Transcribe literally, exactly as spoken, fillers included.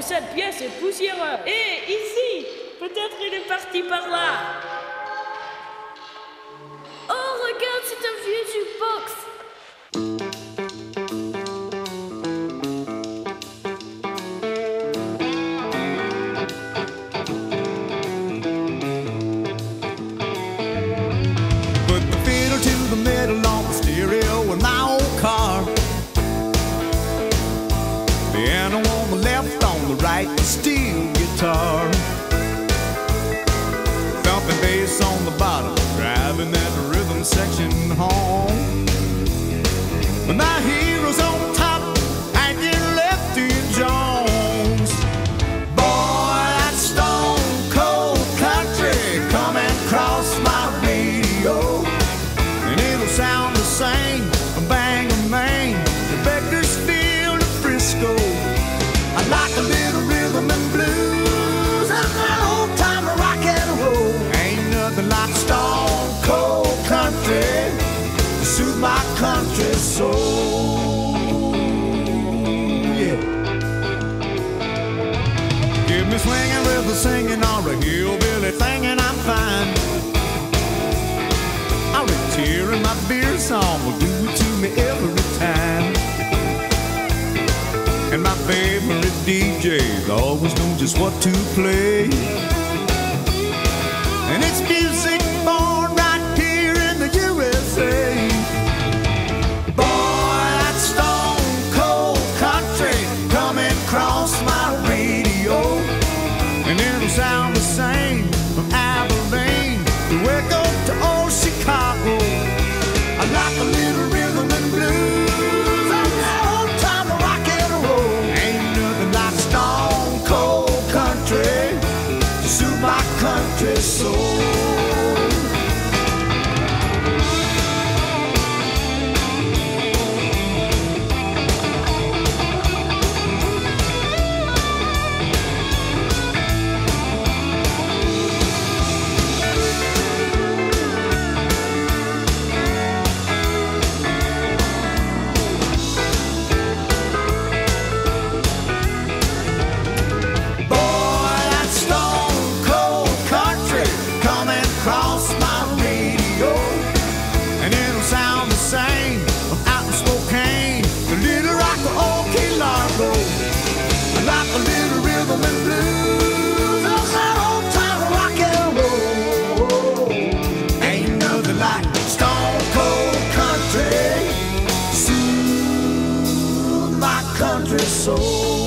cette pièce est poussiéreuse. Et ici, peut-être il est parti par là. Oh, regarde, c'est un vieux jukebox. Put the fiddle to the middle on the stereo in my old car. Piano on the left, on the right, the steel guitar. Thumping bass on the bottom, driving that rhythm section home. But my hero's on top, hanging Lefty Jones. Boy, that stone cold country coming across my radio, and it'll sound the same from Bangor, Maine to Bakersfield to Frisco. I like a little rhythm and blues and that old time rock and roll. Ain't nothing like stone cold country to soothe my country soul. Yeah. Give me swinging with the singing or a hillbilly thing and I'm fine. I'll be tearing my beer song will do it to me every time. And my favorite D Js always know just what to play. And it's music born right here in the U S A. Boy, that stone cold country coming across my radio, and it'll sound the same from Abilene to Waco to old Chicago. I like a little rhythm and blues and that old time rock and roll. Ain't nothing like stone cold country to soothe my country soul. Like a little rhythm and blues, oh, that old time rock and roll. Ain't nothing like stone cold country, soothe my country soul.